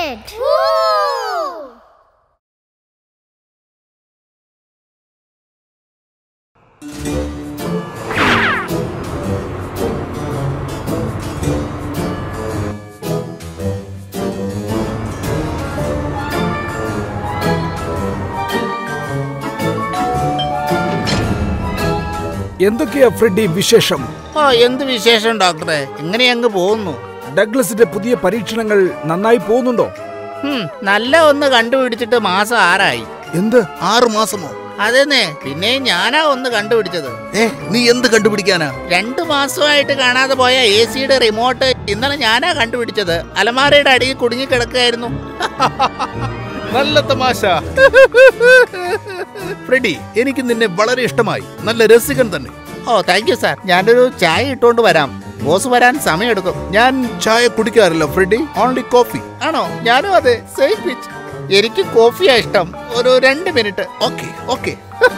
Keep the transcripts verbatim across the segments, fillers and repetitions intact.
chocolate. Woo! എന്തൊക്കെയാ Freddy വിശേഷം? ഓ എന്ത് വിശേഷം ഡോക്ടറെ, എങ്ങനെ അങ്ങ് പോകുന്നു? ഡഗ്ലസിന്റെ പുതിയ പരീക്ഷണങ്ങൾ നന്നായി പോകുന്നുണ്ടോ? നല്ല ഒന്ന് കണ്ടുപിടിച്ചിട്ട് മാസം ആറായി. എന്ത്, ആറു മാസമോ? അതെന്നെ, പിന്നെ ഞാനാ ഒന്ന് കണ്ടുപിടിച്ചത്. ഏ നീ എന്ത് കണ്ടുപിടിക്കാനാ? രണ്ടു മാസമായിട്ട് കാണാതെ പോയ എ സിയുടെ റിമോട്ട് ഇന്നലെ ഞാനാ കണ്ടുപിടിച്ചത്. അലമാരയുടെ അടിയിൽ കുടുങ്ങി കിടക്കുകയായിരുന്നു. നല്ല തമാശ. ഫ്രെഡി, എനിക്ക് നിന്നെ വളരെ ഇഷ്ടമായി. നല്ല രസികൻ തന്നെ. Oh thank you sir. ഞാനൊരു ചായ ഇട്ടുകൊണ്ട് വരാം. ബോസ് വരാൻ സമയമെടുക്കും. ഞാൻ ചായ കുടിക്കാറില്ല ഫ്രെഡി, ഓൺലി കോഫി. ആണോ? ഞാനും അതെ, സെയിം പിച്ച്. എനിക്ക് കോഫിയാ ഇഷ്ടം. ഒരു രണ്ട് minute. Okay okay.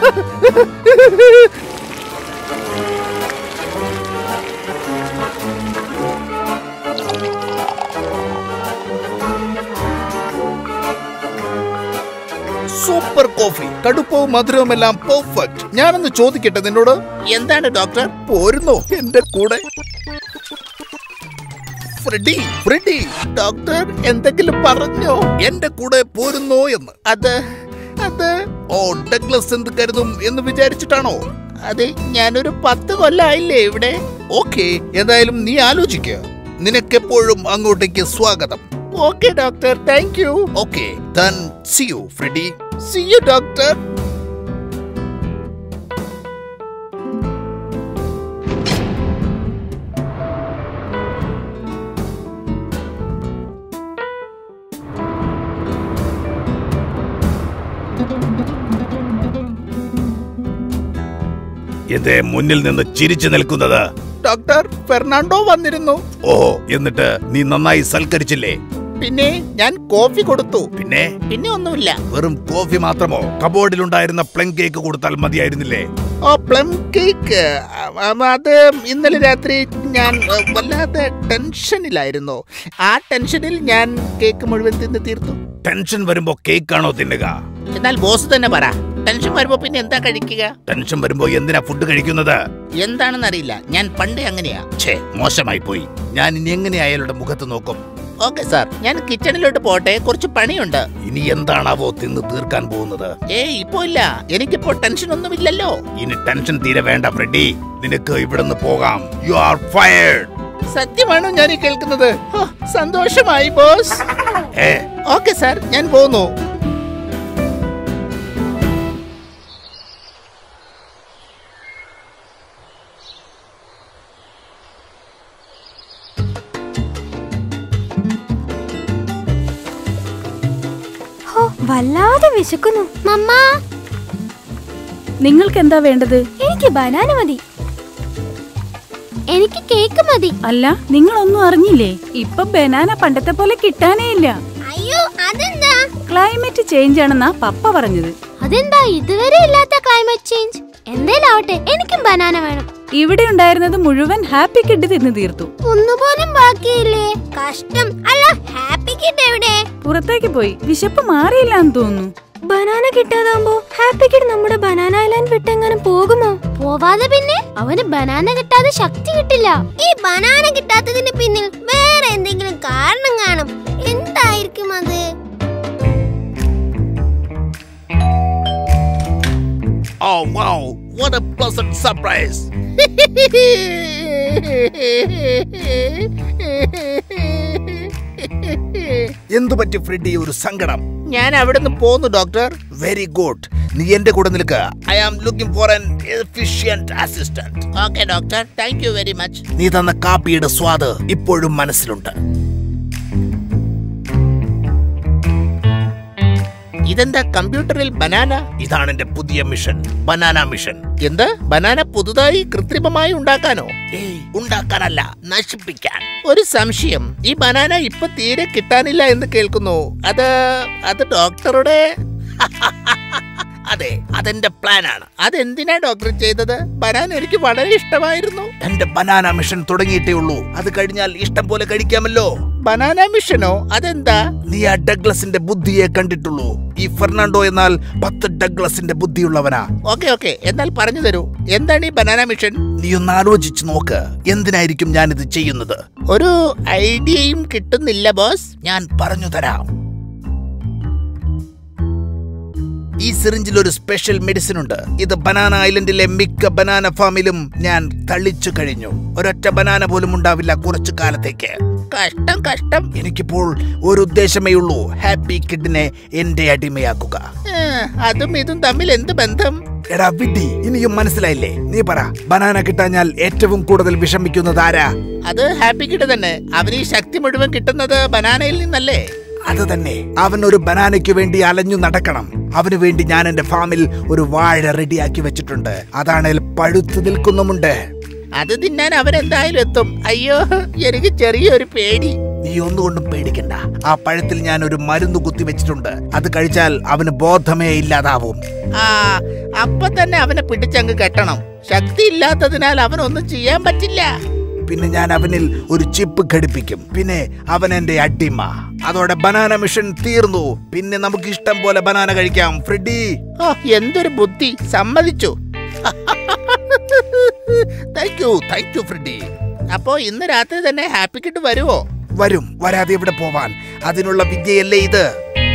Super coffee, കടുപ്പവും മധുരവും എല്ലാം പെർഫെക്റ്റ്. ഞാനൊന്ന് ചോദിക്കട്ടെ നിന്നോട്? എന്താണ് ഡോക്ടർ? പോരുന്നോ എന്റെ കൂടെ? ഫ്രെഡി ഫ്രെഡി ഡോക്ടർ എന്തെങ്കിലും പറഞ്ഞോ? എന്റെ കൂടെ പോരുന്നോ എന്ന്. അത് അത് ഓ ഡഗ്ലസ് എന്ത് കരുതും എന്ന് വിചാരിച്ചിട്ടാണോ? അതെ, ഞാനൊരു പത്ത് കൊല്ലായില്ലേ ഇവിടെ. ഓക്കെ, എന്തായാലും നീ ആലോചിക്കുക. നിനക്കെപ്പോഴും അങ്ങോട്ടേക്ക് സ്വാഗതം. Okay doctor, thank you. Okay, then see you Freddy. See you doctor. എന്റെ മുന്നിൽ നിന്ന് ചിരിച്ചു നിൽക്കുന്നത്? ഡോക്ടർ ഫെർണാണ്ടോ വന്നിരുന്നു. ഓഹോ, എന്നിട്ട് നീ നന്നായി സൽക്കരിച്ചില്ലേ? പിന്നെ ഞാൻ കോഫി കൊടുത്തു. പിന്നെ പിന്നെ ഒന്നുമില്ല. വെറും കോഫി മാത്രമോ? കബോർഡിൽ ഉണ്ടായിരുന്ന പ്ലം കേക്ക് കൊടുത്താൽ മതിയായിരുന്നില്ലേ? ഓ പ്ലം കേക്ക്, അത് ഇന്നലെ രാത്രി ഞാൻ വല്ലാതെ ടെൻഷനിലായിരുന്നു. ആ ടെൻഷനിൽ ഞാൻ കേക്ക് മുഴുവൻ തിന്ന് തീർത്തു. ടെൻഷൻ വരുമ്പോ കേക്കാണോ തിന്നുക? എന്നാൽ ബോസ് തന്നെ പറ, ടെൻഷൻ വരുമ്പോ പിന്നെ എന്താ കഴിക്കുക? ടെൻഷൻ വരുമ്പോ എന്തിനാ ഫുഡ് കഴിക്കുന്നത്? എന്താണെന്നറിയില്ല, ഞാൻ പണ്ടേ അങ്ങനെയാ. ഛേ, മോശമായി പോയി. ഞാൻ ഇനി എങ്ങനെ അയാളുടെ മുഖത്ത് നോക്കും? ഓക്കെ സാർ, ഞാൻ കിച്ചണിലോട്ട് പോട്ടെ, കുറച്ച് പണിയുണ്ട്. ഇനി എന്താണാവോ തിന്ന് തീർക്കാൻ പോകുന്നത്? ഏ ഇപ്പോ ഇല്ല, എനിക്കിപ്പോ ടെൻഷൻ ഒന്നുമില്ലല്ലോ. ഇനി ടെൻഷൻ തീരെ വേണ്ട ഫ്രെഡി, നിനക്ക് ഇവിടുന്ന് പോകാം. You are fired. സത്യമാണോ ഞാൻ ഈ കേൾക്കുന്നത്? സന്തോഷമായി ബോസ്. ഏ ഓക്കെ സാർ, ഞാൻ പോകുന്നു. വല്ലാതെ വിശക്കുന്നു. മമ്മ, നിങ്ങൾക്ക് എന്താ വേണ്ടത്? എനിക്ക് ബനാന മതി. എനിക്ക് കേക്ക് മതി. അല്ല, നിങ്ങളൊന്നും അറിഞ്ഞില്ലേ? ഇപ്പൊ ബനാന പണ്ടത്തെ പോലെ കിട്ടാനേ ഇല്ല. അയ്യോ, അതെന്താ? ക്ലൈമറ്റ് ചേഞ്ച് ആണെന്നാ പപ്പ പറഞ്ഞത്. അതെന്താ ഇതുവരെ ഇല്ലാത്ത ക്ലൈമറ്റ് ചേഞ്ച്? എന്തേലാവട്ടെ, എനിക്കും ബനാന വേണം. ഇവിടെ ഉണ്ടായിരുന്നത് മുഴുവൻ ഹാപ്പി കിഡ് തിന്നു തീർത്തു. ഒന്നുപോലും ബാക്കിയില്ലേ? കഷ്ടം. അല്ല, ഹാപ്പി കിഡ് എവിടെ? പുറത്തേക്ക് പോയി. വിശപ്പ് മാറിയില്ലാന്ന് തോന്നുന്നു. ബനാന കിട്ടാതാകുമ്പോ ഹാപ്പി കിഡ് നമ്മുടെ ബനാന ഐലാൻഡ് വിട്ടെങ്ങനെ പോകുമോ? പോവാതെ പിന്നെ അവന് ബനാന കിട്ടാതെ ശക്തി കിട്ടില്ല. ഈ ബനാന കിട്ടാത്തതിന് പിന്നിൽ വേറെ എന്തെങ്കിലും കാരണം കാണും. എന്തായിരിക്കും അത്? Oh wow, what a pleasant surprise. എന്തു പറ്റി ഫ്രെഡി, ഒരു സങ്കടം? ഞാൻ അവിടുന്ന് പോന്നു ഡോക്ടർ. വെരി ഗുഡ്, നീ എന്റെ കൂടെ നിൽക്ക. I am looking for an efficient assistant. Okay doctor, thank you very much. നീ തന്ന കാപ്പിയുടെ സ്വാദ് ഇപ്പോഴും മനസ്സിലുണ്ട്. ഇതെന്താ കമ്പ്യൂട്ടറിൽ ബനാന? ഇതാണ് എന്റെ പുതിയ മിഷൻ, ബനാന മിഷൻ. എന്ത്? ബനാന പുതുതായി കൃത്രിമമായി ഉണ്ടാക്കാനോ? ഏയ്, ഉണ്ടാക്കാനല്ല, നശിപ്പിക്കാൻ. ഒരു സംശയം, ഈ ബനാന ഇപ്പൊ തീരെ കിട്ടാനില്ല എന്ന് കേൾക്കുന്നു. അത് അത് ഡോക്ടറുടെ അതെ, അതെന്റെ പ്ലാൻ ആണ്. അതെന്തിനാ ഡോക്ടർ ചെയ്തത്? ബനാന എനിക്ക് വളരെ ഇഷ്ടമായിരുന്നു. എന്റെ ബനാന മിഷൻ തുടങ്ങിയിട്ടേ ഉള്ളൂ. അത് കഴിഞ്ഞാൽ ഇഷ്ടം പോലെ കഴിക്കാമല്ലോ. ബനാന മിഷനോ? അതെന്താ? നീ ആ ഡഗ്ലസിന്റെ ബുദ്ധിയെ കണ്ടിട്ടുള്ളൂ. ഈ ഫെർണാണ്ടോ എന്നാൽ പത്ത് ഡഗ്ലസിന്റെ ബുദ്ധിയുള്ളവനാ. ഓക്കെ ഓക്കെ, എന്നാൽ പറഞ്ഞു തരൂ, എന്താണ് ഈ ബനാന മിഷൻ? നീ ഒന്ന് ആലോചിച്ച് നോക്ക്. എന്തിനായിരിക്കും ഞാനിത് ചെയ്യുന്നത്? ഒരു ഐഡിയയും കിട്ടുന്നില്ല ബോസ്. ഞാൻ പറഞ്ഞു തരാം. ഈ സിറിഞ്ചിൽ ഒരു സ്പെഷ്യൽ മെഡിസിൻ ഉണ്ട്. ഇത് ബനാന ഐലൻഡിലെ മിക്ക ബനാന ഫാമിലും ഞാൻ തളിച്ചു കഴിഞ്ഞു. ഒരൊറ്റ ബനാന പോലും ഉണ്ടാവില്ല കുറച്ചു കാലത്തേക്ക്. കഷ്ടം കഷ്ടം. എനിക്കിപ്പോൾ ഒരു ഉദ്ദേശമേ ഉള്ളൂ, ഹാപ്പി കിഡിനെ എന്റെ അടിമയാക്കുക. അതും ഇതും തമ്മിൽ എന്ത് ബന്ധം? എടാ വിഡ്ഢി, ഇനിയും മനസ്സിലായില്ലേ? നീ പറ, ബനാന കിട്ടാഞ്ഞാൽ ഏറ്റവും കൂടുതൽ വിഷമിക്കുന്നത് ആരാ? അത് ഹാപ്പി കിഡ് തന്നെ. അവന് ഈ ശക്തി മുഴുവൻ കിട്ടുന്നത് ബനാനയിൽ നിന്നല്ലേ? അത് തന്നെ. അവൻ ഒരു ബനാനയ്ക്ക് വേണ്ടി അലഞ്ഞു നടക്കണം. അവന് വേണ്ടി ഞാൻ എന്റെ ഫാമിൽ ഒരു വാഴ റെഡിയാക്കി വെച്ചിട്ടുണ്ട്. അതാണെങ്കിൽ പഴുത്തു നിൽക്കുന്നുമുണ്ട്. അത് തിന്നാൻ അവൻ എന്തായാലും എത്തും. അയ്യോ, എനിക്ക് ചെറിയൊരു പേടി. നീ ഒന്നുകൊണ്ടും പേടിക്കണ്ട. ആ പഴത്തിൽ ഞാൻ ഒരു മരുന്ന് കുത്തി വെച്ചിട്ടുണ്ട്. അത് കഴിച്ചാൽ അവന് ബോധമേ ഇല്ലാതാവും. ആ, അപ്പൊ തന്നെ അവനെ പിടിച്ചങ്ങ് കെട്ടണം. ശക്തി ഇല്ലാത്തതിനാൽ അവനൊന്നും ചെയ്യാൻ പറ്റില്ല. പിന്നെ ഞാൻ അവനിൽ ഒരു ചിപ്പ് ഘടിപ്പിക്കും. പിന്നെ അവൻ എന്റെ അടിമ. അതോടെ ബനാന മിഷൻ തീർന്നു. പിന്നെ നമുക്ക് ഇഷ്ടം പോലെ ബനാന കഴിക്കാം. ഫ്രെഡി, ഓ എന്തൊരു ബുദ്ധി. സമ്മതിച്ചു. Thank you thank you Freddy. അപ്പോ ഇന്ന് രാത്രി തന്നെ ഹാപ്പി കിഡ് വരുവോ? വരും. വരാതെ ഇവിടെ പോവാൻ? അതിനുള്ള വിദ്യയല്ലേ ഇത്?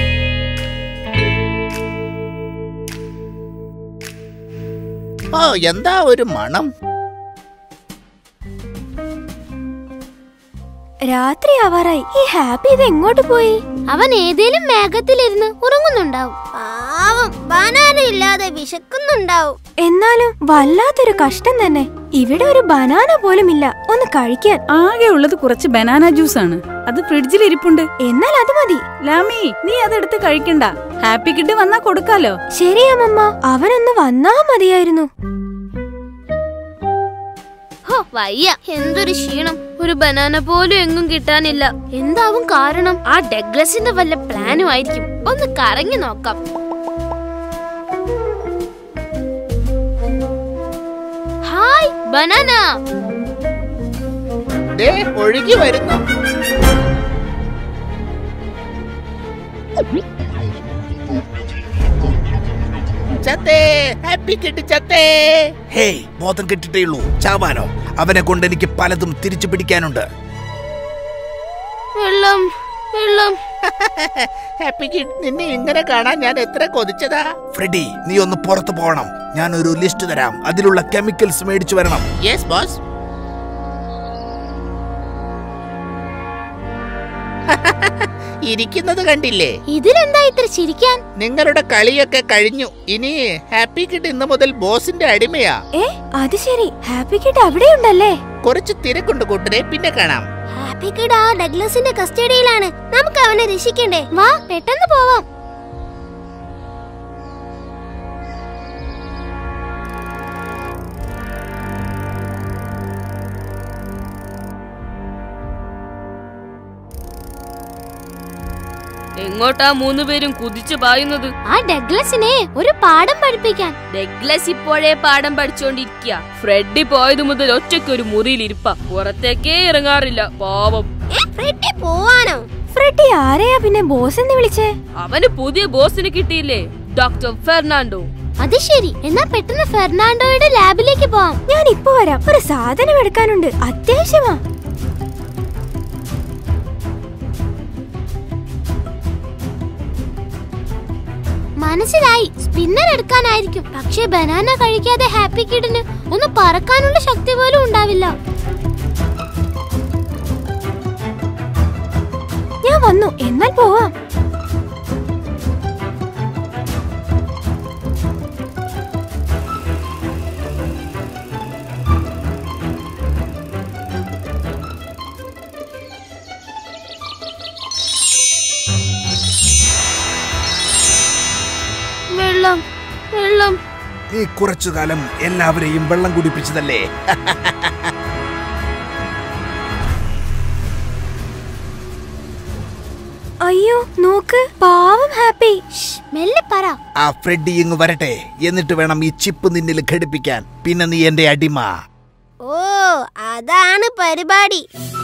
ഓ, എന്താ ഒരു മണം. രാത്രി ആവാറായി. ഈ ഹാപ്പി ഇത് എങ്ങോട്ട് പോയി? അവൻ ഏതേലും മേഘത്തിലിരുന്ന് ഉറങ്ങുന്നുണ്ടാവും. പാവം, ബനാന ഇല്ലാതെ വിശക്കുന്നുണ്ടാവും. എന്നാലും വല്ലാത്തൊരു കഷ്ടം തന്നെ. ഇവിടെ ഒരു ബനാന പോലും ഇല്ല ഒന്ന് കഴിക്കാൻ. ആകെ ഉള്ളത് കുറച്ച് ബനാന ജ്യൂസ് ആണ്. അത് ഫ്രിഡ്ജിൽ ഇരിപ്പുണ്ട്. എന്നാൽ അത് മതി. ലാമി, നീ അതെടുത്ത് കഴിക്കണ്ട. ഹാപ്പി കിഡ് വന്നാ കൊടുക്കാലോ. ശരിയാമമ്മ, അവനൊന്ന് വന്നാ മതിയായിരുന്നു. വയ്യ, എന്തൊരു ക്ഷീണം. ഒരു ബനാന പോലും എങ്ങും കിട്ടാനില്ല. എന്താവും കാരണം? ആ ഡഗ്ലസിന്റെ വല്ല പ്ലാനും ആയിരിക്കും. ഒന്ന് കറങ്ങി നോക്കാം. Hi banana. ദേ ഒഴുകി വരുന്നു. ബോധം കെട്ടിട്ടേ ഉള്ളൂ. ചാവാനോ? അവനെ കൊണ്ട് എനിക്ക് പലതും തിരിച്ചു പിടിക്കാനുണ്ട്. വെള്ളം വെള്ളം. ഹാപ്പി കിഡ്, നിന്നെ ഇങ്ങനെ കാണാൻ ഞാൻ എത്ര കൊതിച്ചതാ. ഫ്രെഡി, നീ ഒന്ന് പുറത്തു പോകണം. ഞാൻ ഒരു ലിസ്റ്റ് തരാം. അതിലുള്ള കെമിക്കൽസ് മേടിച്ചു വരണം. Yes boss. ഇരിക്കുന്നത് കണ്ടില്ലേ? ഇതിലെന്താ ഇത്ര ചിരിക്കാൻ? നിങ്ങളുടെ കളിയൊക്കെ കഴിഞ്ഞു. ഇനി ഹാപ്പി കിഡ് ഇന്ന് മുതൽ ബോസിന്റെ അടിമയാ. ഏ, അത് ശരി. ഹാപ്പി കിഡ് അവിടെയുണ്ടല്ലേ? കുറച്ച് തിരക്കുണ്ട് കൂട്ടരെ, പിന്നെ കാണാം. ഹാപ്പി കിഡ് ആ ഡഗ്ലസിന്റെ കസ്റ്റഡിയിലാണ്. നമുക്ക് അവനെ രക്ഷിക്കണ്ടേ? വാ, പെട്ടെന്ന് പോവാം. എങ്ങോട്ടാ മൂന്ന് പേരും കുതിച്ചു പായുന്നത്? ആ ഡഗ്ലസിനെ ഒരു പാഠം പഠിപ്പിക്കാൻ. ഡഗ്ലസ് ഇപ്പോഴേ പാഠം പഠിച്ചോണ്ടിരിക്കുക. ഫ്രെഡി പോയത് മുതൽ ഒറ്റയ്ക്ക് ഒരു മുറിയിൽ ഇരിപ്പ. പുറത്തേക്കേ ഇറങ്ങാറില്ല. പാവം. ഫ്രെഡി പോവാനോ? ഫ്രെഡി ആരെയാ പിന്നെ ബോസ് എന്ന് വിളിച്ചേ? അവന് പുതിയ ബോസിന് കിട്ടിയില്ലേ, ഡോക്ടർ ഫെർണാണ്ടോ. അത് ശരി. എന്നാ പെട്ടെന്ന് ഫെർണാണ്ടോയുടെ ലാബിലേക്ക് പോവാം. ഞാൻ ഇപ്പൊ വരാം. ഒരു സാധനം എടുക്കാനുണ്ട്, അത്യാവശ്യമാ. മനസ്സിലായി, സ്പിന്നർ എടുക്കാനായിരിക്കും. പക്ഷേ ബനാന കഴിക്കാതെ ഹാപ്പി കിഡിന് ഒന്ന് പറക്കാനുള്ള ശക്തി പോലും ഉണ്ടാവില്ല. ഞാൻ വന്നു. എന്നാൽ പോവാം. വെള്ളം വെള്ളം. നീ കുറച്ചു കാലം എല്ലാവരെയും വെള്ളം കുടിപ്പിച്ചതല്ലേ? അയ്യോ നോക്ക്, പാവം ഹാപ്പി. മെല്ലെ പറ. ആ ഫ്രെഡി ഇങ്ങ് വരട്ടെ, എന്നിട്ട് വേണം ഈ ചിപ്പ് നിന്നിൽ ഘടിപ്പിക്കാൻ. പിന്നെ നീ എന്റെ അടിമ. ഓ, അതാണ് പരിപാടി.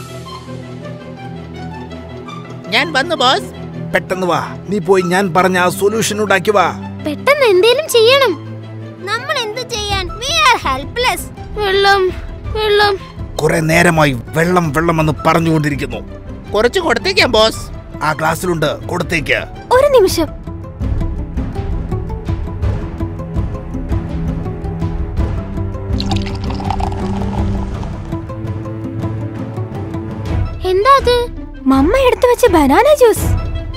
ഞാൻ വന്നു ബോസ്. പെട്ടെന്ന് വാ, നീ പോയി ഞാൻ പറഞ്ഞ ആ സൊല്യൂഷൻ ഉണ്ടാക്കി വാ. പെട്ടെന്ന് എന്തേലും ചെയ്യണം. നമ്മൾ എന്ത് ചെയ്യാൻ? We are helpless. വെള്ളം വെള്ളം. കുറെ നേരമായി വെള്ളം വെള്ളം എന്ന് പറഞ്ഞുകൊണ്ടിരിക്കുന്നു. കുറച്ച് കൊടുത്തേക്കാം ബോസ്. ആ ഗ്ലാസ്സിലുണ്ട്, കൊടുത്തേക്ക്. ഒരു നിമിഷം. എന്താ അത്? മമ്മ എടുത്തു വെച്ച ബനാന ജ്യൂസ്.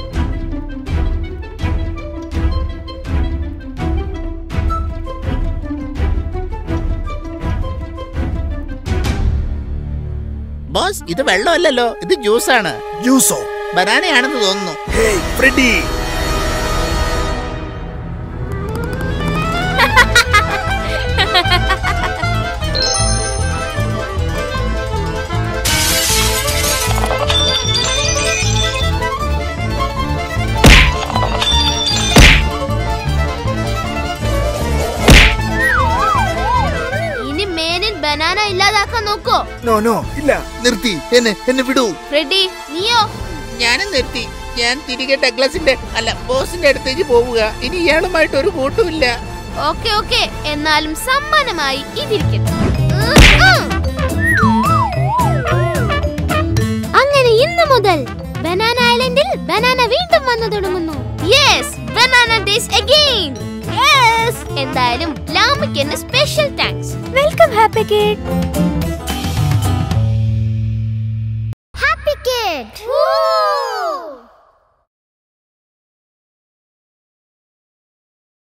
ബോസ്, ഇത് വെള്ളമല്ലല്ലോ, ഇത് ജ്യൂസാണ്. ജ്യൂസോ? ബനാനയാണെന്ന് തോന്നുന്നു. ഹേയ് ഫ്രെഡി, ബനാന ഇല്ലാതാക്കാൻ നോക്കോ? നോ നോ ഇല്ല, നിർത്തി, എന്നെ എന്നെ വിടൂ. ഫ്രെഡി, നീയോ? ഞാനും നിർത്തി. ഞാൻ തിരികെ ഡഗ്ലസിന്റെ അല്ല ബോസിന്റെ അടുത്തേക്ക് പോവുക. ഇനി ഇയാളുമായിട്ട് ഒരു കൂട്ടുമില്ല. ഓക്കെ ഓക്കെ, എന്നാലും സമ്മാനമായി ഇതിരിക്കട്ടെ. അങ്ങനെ ഇന്ന് മുതൽ ബനാന ഐലൻഡിൽ ബനാന വീണ്ടും വന്നു തുടങ്ങുന്നു. Yes, banana days again. Yes, എന്തായാലും ലാമിക്ക് special thanks. Welcome happy kid.